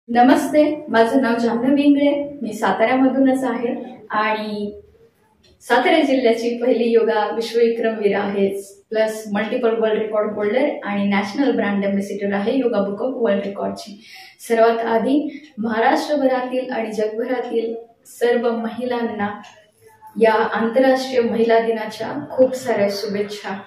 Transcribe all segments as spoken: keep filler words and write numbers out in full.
नमस्ते, माझं नाव जान्हवी इंगळे. मी साताऱ्यामधूनच आहे आणि सातारा जिल्ह्याची पहिली योगा विश्वविक्रमवीर आहे, plus multiple world record holder आणि नॅशनल ब्रँड अँबॅसिडर आहे योगा बुक ऑफ वर्ल्ड रेकॉर्डची. सर्वात आधी महाराष्ट्रभरातील आणि जगभरातील सर्व महिलांना या आंतरराष्ट्रीय महिला दिनाच्या खूप साऱ्या शुभेच्छा.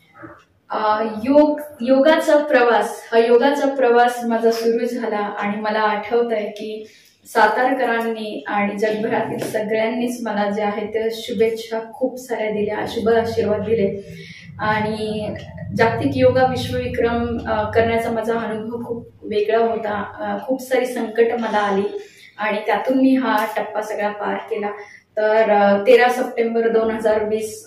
योग योगाचा प्रवास हा योगाचा प्रवास माझा सुरू झाला आणि मला आठवत आहे की सातारकरांनी आणि जगभरातील सगळ्यांनीच मला जे आहे ते शुभेच्छा खूप साऱ्या दिल्या, शुभ आशीर्वाद दिले आणि जागतिक योगा विश्वविक्रम करण्याचा माझा अनुभव खूप वेगळा होता. खूप सारी संकट मला आली आणि त्यातून मी हा टप्पा सगळा पार केला. तर तेरा सप्टेंबर दोन हजार वीस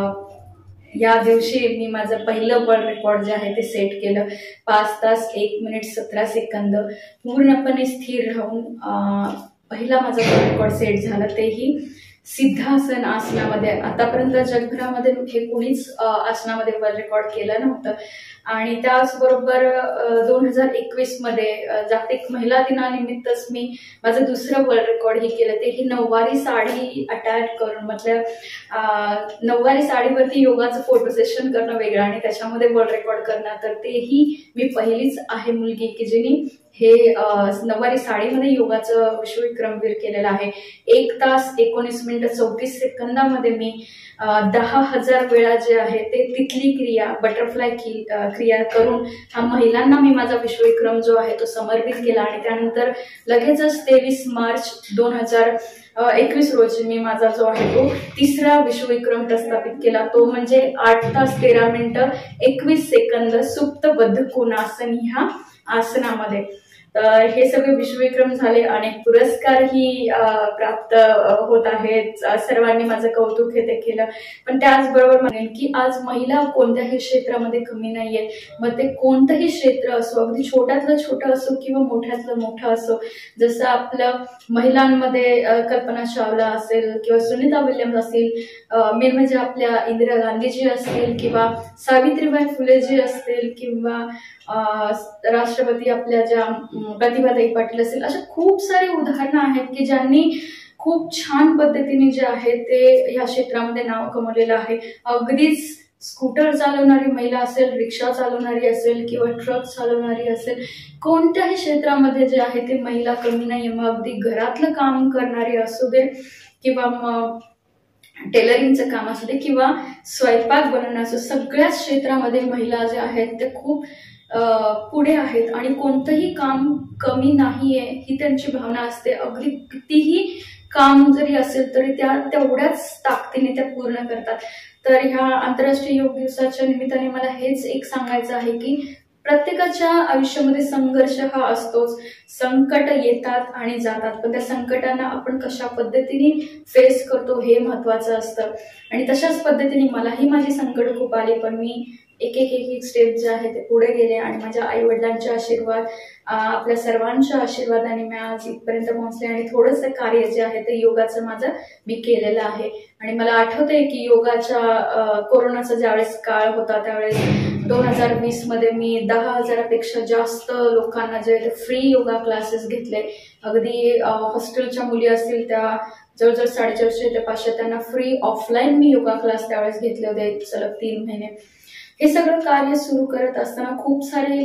या दिवशी मी माझं पहिलं वर्ल्ड रेकॉर्ड जे आहे ते सेट केलं. पाच तास एक मिनिट सतरा सेकंद पूर्णपणे स्थिर राहून पहिला माझा वर्ल्ड रेकॉर्ड सेट झाला, तेही सिद्धासन आसनामध्ये. आतापर्यंत जगभरामध्ये हे कोणीच आसनामध्ये वर्ल्ड रेकॉर्ड केलं नव्हतं. आणि त्याचबरोबर दोन हजार एकवीस मध्ये जागतिक महिला दिनानिमित्तच मी माझं दुसरं वर्ल्ड रेकॉर्ड हे केलं, तेही नऊवारी साडी अटॅच करून. मतलब नऊवारी साडीवरती योगाचं फोटो सेशन करणं वेगळं आणि त्याच्यामध्ये वर्ल्ड रेकॉर्ड करणं, तर तेही मी पहिलीच आहे मुलगी की जिने हे नऊवारी साडीमध्ये योगाचं विश्वविक्रमवीर केलेलं आहे. एक तास एकोणीस मिनिट चौतीस सेकंदामध्ये मी दहा हजार वेळा जे आहे ते तिथली क्रिया बटरफ्लाय क्रिया करून हा महिलांना मी माझा विश्वविक्रम जो आहे तो समर्पित केला. आणि त्यानंतर लगेचच तेवीस मार्च दोन हजार एकवीस रोजी मी माझा जो आहे तो तिसरा विश्वविक्रम प्रस्थापित केला, तो म्हणजे आठ तास तेरा मिनिटं एकवीस सेकंद सुप्तबद्ध कोणासन ह्या आसनामध्ये. तर हे सगळे विश्वविक्रम झाले. अनेक पुरस्कारही प्राप्त होत आहेत. सर्वांनी माझं कौतुक हे ते केलं. पण त्याचबरोबर म्हणेन की आज महिला कोणत्याही क्षेत्रामध्ये कमी नाहीये. मग ते कोणतंही क्षेत्र असो, अगदी छोट्यातलं छोटं असो किंवा मोठ्यातलं मोठं असो. जसं आपलं महिलांमध्ये कल्पना चावला असेल किंवा सुनीता विल्यम्स असतील, मेन म्हणजे आपल्या इंदिरा गांधीजी असतील किंवा सावित्रीबाई फुलेजी असतील किंवा राष्ट्रपती आपल्या ज्या प्रतिभाताई पाटील असेल, अशा खूप सारी उदाहरणं आहेत की ज्यांनी खूप छान पद्धतीने जे आहे ते या क्षेत्रामध्ये नाव कमवलेलं आहे. अगदीच स्कूटर चालवणारी महिला असेल, रिक्षा चालवणारी असेल किंवा ट्रक चालवणारी असेल, कोणत्याही क्षेत्रामध्ये जे आहे ते महिला कमी नाही. मग अगदी घरातलं काम करणारी असू दे किंवा मग टेलरिंगचं काम असू दे किंवा स्वयंपाक बनवणं असो, सगळ्याच क्षेत्रामध्ये महिला ज्या आहेत ते खूप पुढे आहेत आणि कोणतंही काम कमी नाहीये ही त्यांची भावना असते. अगदी कितीही काम जरी असेल तरी त्या तेवढ्याच ताकदीने त्या पूर्ण करतात. तर ह्या आंतरराष्ट्रीय योग दिवसाच्या निमित्ताने मला हेच एक सांगायचं आहे की प्रत्येकाच्या आयुष्यामध्ये संघर्ष हा असतोच. संकट येतात आणि जातात, पण त्या संकटांना आपण कशा पद्धतीने फेस करतो हे महत्वाचं असतं. आणि तशाच पद्धतीने मलाही माझी संकट खूप आली, पण मी एक एक एक एक स्टेप जे आहे ते पुढे गेले आणि माझ्या आई वडिलांचे आशीर्वाद, आपल्या सर्वांच्या आशीर्वादाने मी आज इथपर्यंत पोहोचले. आणि थोडंसं कार्य जे आहे ते योगाचं माझं मी केलेलं आहे. आणि मला आठवतंय की योगाच्या कोरोनाचा ज्यावेळेस काळ होता त्यावेळेस दोन हजार वीस मध्ये मी दहा हजारापेक्षा जास्त लोकांना जे फ्री योगा क्लासेस घेतले. अगदी हॉस्टेलच्या मुली असतील त्या जवळजवळ साडेचारशे ते पाचशे त्यांना फ्री ऑफलाईन मी योगा क्लास त्यावेळेस घेतले होते सलग तीन महिने. हे सगळं कार्य सुरू करत असताना खूप सारे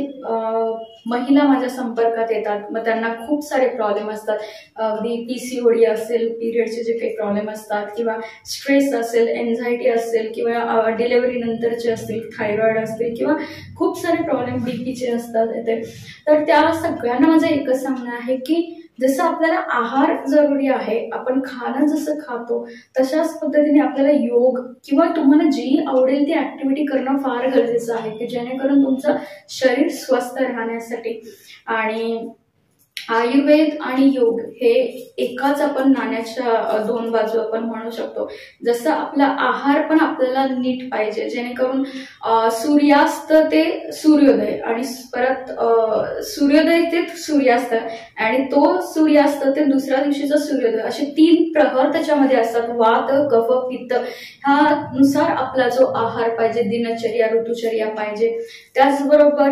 महिला माझ्या संपर्कात येतात. मग त्यांना खूप सारे प्रॉब्लेम असतात. अगदी पीसीओडी असेल, पिरियडचे जे काही प्रॉब्लेम असतात किंवा स्ट्रेस असेल, एन्झायटी असेल किंवा डिलिव्हरी नंतरचे असतील, थायरॉइड असतील किंवा खूप सारे प्रॉब्लेम बीपीचे असतात येते. तर त्या सगळ्यांना माझं एकच सांगणं आहे की जसं आपल्याला आहार जरुरी आहे, आपण खाणं जसं खातो तशाच पद्धतीने आपल्याला योग किंवा तुम्हाला जी आवडेल ती ऍक्टिव्हिटी करणं फार गरजेचं आहे की जेणेकरून तुमचं शरीर स्वस्थ राहण्यासाठी. आणि आयुर्वेद आणि योग हे एकाच आपण नाण्याच्या दोन बाजू आपण म्हणू शकतो. जसं आपला आहार पण आपल्याला नीट पाहिजे जेणेकरून सूर्यास्त ते सूर्योदय आणि परत सूर्योदय ते सूर्यास्त आणि तो सूर्यास्त ते दुसऱ्या दिवशीचा सूर्योदय असे तीन प्रहर त्याच्यामध्ये असतात. वात, कफ, पित्त ह्यानुसार आपला जो आहार पाहिजे, दिनचर्या, ऋतुचर्या पाहिजे. त्याचबरोबर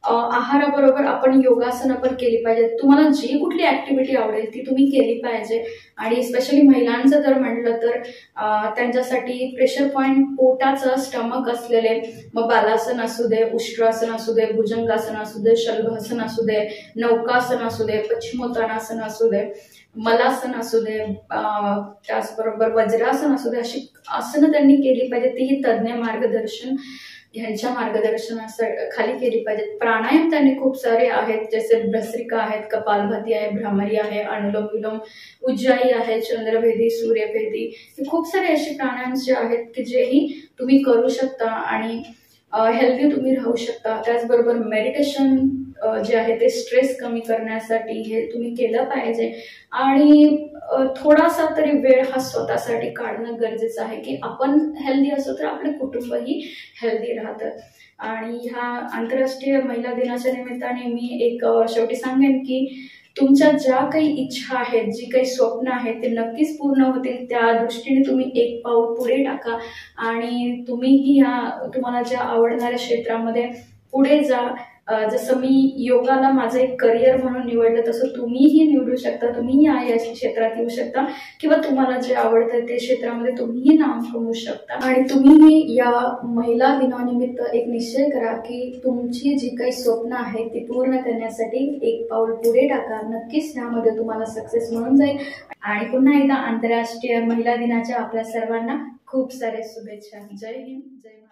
आहाराबरोबर आपण योगासनं पण केली पाहिजेत. तुम्हाला जी कुठली ऍक्टिव्हिटी आवडेल ती तुम्ही केली पाहिजे. आणि स्पेशली महिलांचं जर म्हटलं तर त्यांच्यासाठी प्रेशर पॉइंट पोटाचं स्टमक असलेले मग बालासन असू दे, उष्ट्रासन असू दे, भुजंगासन असू दे, शलभासन असू दे, नौकासन असू दे, पश्चिमोत्तानासन असू दे, मलासन असू दे, त्याचबरोबर वज्रासन असू दे, अशी आसनं त्यांनी केली पाहिजे. तीही तज्ज्ञ मार्गदर्शन ह्यांच्या मार्गदर्शनाखाली केली पाहिजेत. प्राणायाम त्यांनी खूप सारे आहेत, जसे भस्त्रिका आहेत, कपालभाती आहे, भ्रामरी आहे, अनुलोम विलोम, उज्जाई आहे, चंद्रभेदी, सूर्यभेदी, हे खूप सारे असे प्राणायाम जे आहेत की जेही तुम्ही करू शकता आणि हेल्दी तुम्ही राहू शकता. त्याचबरोबर मेडिटेशन जे आहे ते स्ट्रेस कमी करण्यासाठी हे तुम्ही केलं पाहिजे. आणि थोडासा तरी वेळ हा स्वतःसाठी काढणं गरजेचं आहे की आपण हेल्दी असो तर आपले कुटुंबही हेल्दी राहतं. आणि ह्या आंतरराष्ट्रीय महिला दिनाच्या निमित्ताने मी एक शेवटी सांगेन की तुमच्या ज्या काही इच्छा आहेत, जी काही स्वप्न आहेत ते नक्कीच पूर्ण होतील. त्या दृष्टीने तुम्ही एक पाऊल पुढे टाका आणि तुम्हीही ह्या तुम्हाला ज्या आवडणाऱ्या क्षेत्रामध्ये पुढे जा. जसं मी योगाला माझं एक करिअर म्हणून निवडलं तसं तुम्हीही निवडू शकता. तुम्हीही या क्षेत्रात येऊ शकता किंवा तुम्हाला जे आवडतं ते क्षेत्रामध्ये तुम्हीही नाव कमवू शकता. आणि तुम्हीही या महिला दिनानिमित्त एक निश्चय करा की तुमची जी काही स्वप्न आहेत ती पूर्ण करण्यासाठी एक पाऊल पुढे टाका. नक्कीच यामध्ये तुम्हाला सक्सेस मिळून जाईल. आणि पुन्हा एकदा आंतरराष्ट्रीय महिला दिनाच्या आपल्या सर्वांना खूप सारे शुभेच्छा. जय हिंद, जय